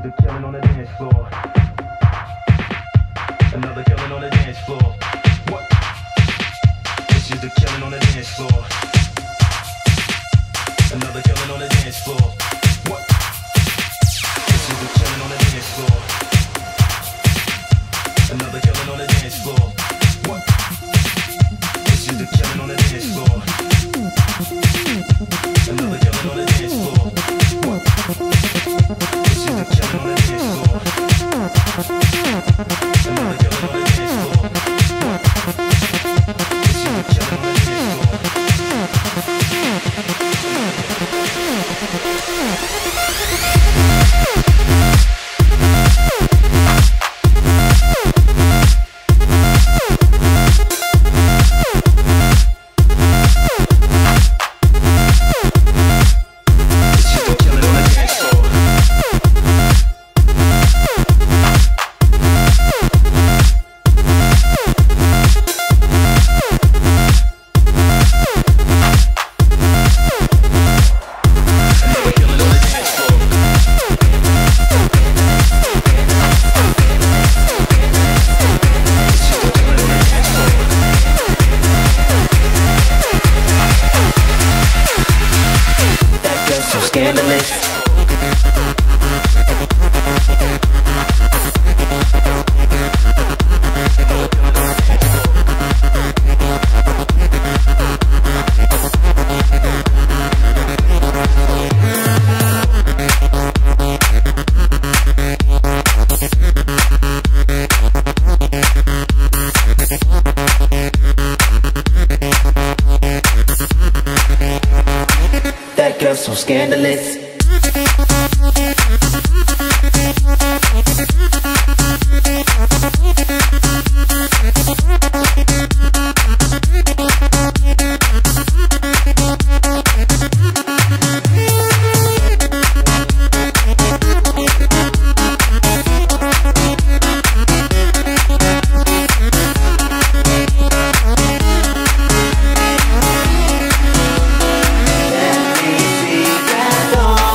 a killing on the dance floor. Another killing on the dance floor. What? This is a killing on the dance floor. Another killing on the dance floor. What? This is a killing on the dance floor. Another killing on the dance floor. What? This is a killing on the dance floor. Another killing on the dance floor. What? This is a killing on the dance floor. Another killing on the dance floor. What? This is a killing on the dance floor. So scandalous. Don't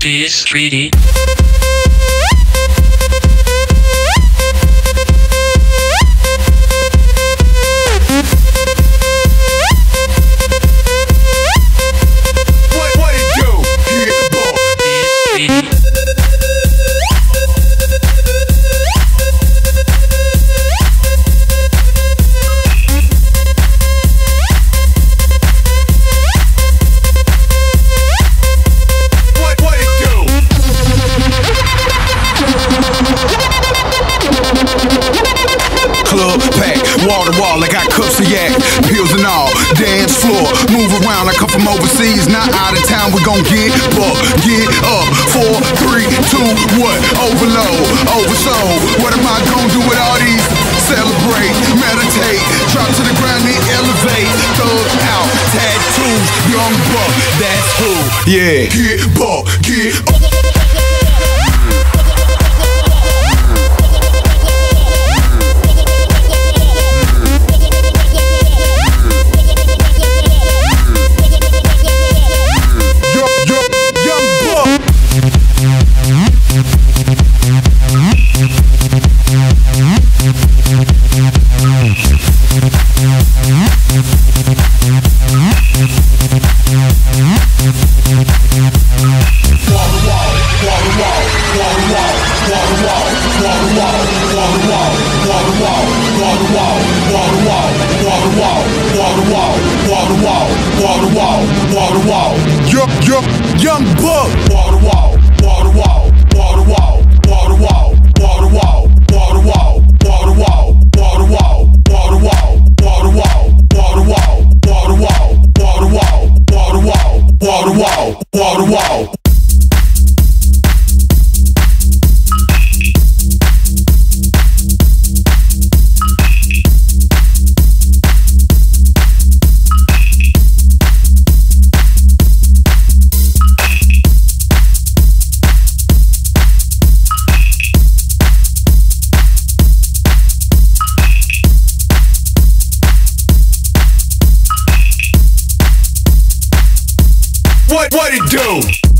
This 3D. What it do? Get bored. This 3D. What it do? Club pack, wall to wall, I got cups of yak, pills and all, dance floor, move around, I come from overseas, not out of town, we gon' get up, get up, 4, 3, 2, what? Overload, oversold, what am I gon' do with all these? Celebrate, meditate, drop to the ground and elevate, thug out, tattoos, young buck, that's who, yeah, get buck, get up. Young buck. Wall to wall, wall to wall, wall to wall, wall to wall, wall to wall, wall to wall, wall to wall, wall to wall, wall to wall, wall to wall, wall to wall, wall to wall, wall to wall, wall to wall, wall to wall, wall to wall. What it do?